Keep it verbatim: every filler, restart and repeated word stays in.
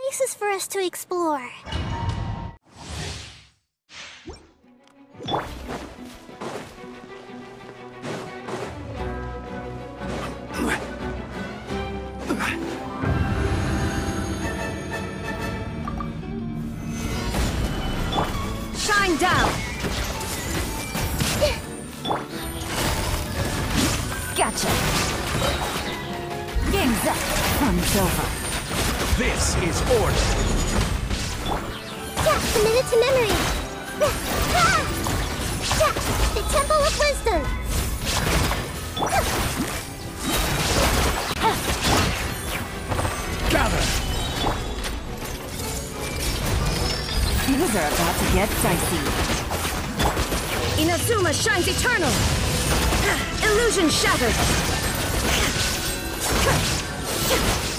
places for us to explore. Shine down! Gotcha! Game's up! Fun's over. This is order! Yeah, committed to memory! Ah! Yeah, the Temple of Wisdom! Gather! Things are about to get dicey. Inazuma shines eternal! Illusion shattered!